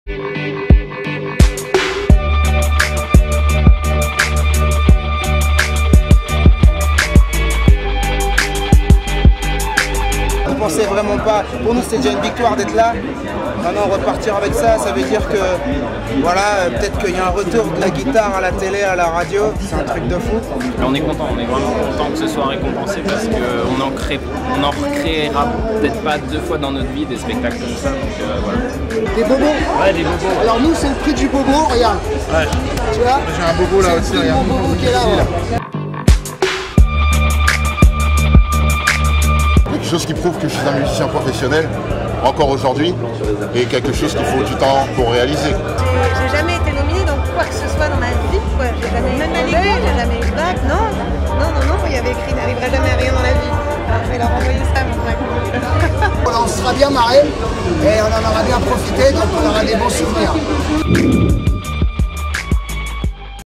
On ne pensait vraiment pas, pour nous c'était déjà une victoire d'être là. Maintenant repartir avec ça, ça veut dire que voilà, peut-être qu'il y a un retour de la guitare à la télé, à la radio, c'est un truc de fou. On est content, on est vraiment content que ce soit récompensé parce qu'on en recréera peut-être pas 2 fois dans notre vie des spectacles comme ça, donc voilà. Des bobos? Ouais, des bobos. Alors nous c'est le prix du bobo, regarde. Ouais. Tu vois? J'ai un bobo là aussi, regarde. Mon bobo qui est là. Ouais. Quelque chose qui prouve que je suis un musicien professionnel, encore aujourd'hui, et quelque chose qu'il faut du temps pour réaliser. J'ai jamais été nominée dans quoi que ce soit dans ma vie, quoi. J'ai jamais eu de brevet, j'ai jamais eu de bac, non, il y avait écrit n'arrivera jamais à rien dans la vie. Alors je vais leur envoyer ça maintenant. On sera bien marré et on en aura bien profité, donc on aura des bons souvenirs.